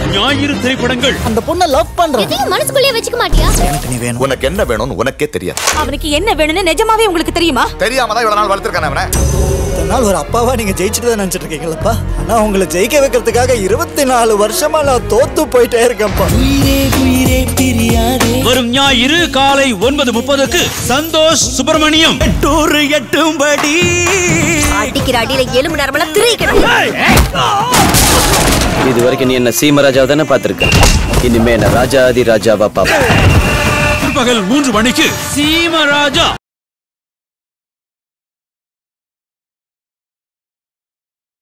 ஞாயிறு திரைப்படங்கள். அந்த பொண்ணை லவ் பண்றேன். எதையும் மனசுக்குள்ளே வச்சுக்க மாட்டியா? எனக்கு நீ வேணும். உனக்கு என்ன வேணும்னு உனக்கே தெரியாது. அவனுக்கு என்ன வேணும்னு நிஜமாவே உங்களுக்கு தெரியுமா? தெரியாம தான் இவ்வளவு நாள் வளர்த்திருக்கானே அவனை. நாள் ஒரு அப்பாவா நீங்க ஜெயிச்சுட்டு தான் நினைச்சிட்டு இருக்கீங்களப்பா. ஆனா உங்களை ஜெயிக்க வைக்கிறதுக்காக 24 வருஷமா நான் தோத்து போயிட்டே இருக்கேன்ப்பா. வரும் ஞாயிறு காலை 9:30க்கு சந்தோஷ் சுப்பிரமணியம். எட்டும்படி அடிக்கிற அடியில எலும்பு நரம்பெல்லாம் திரிக்கணும். இது வரைக்கும் நீ என்ன சீமராஜாவை தானே பார்த்திருக்க. இனிமே என்ன ராஜாதி ராஜாவா பாப்பா. பிற்பகல் 3 மணிக்கு சீமராஜா.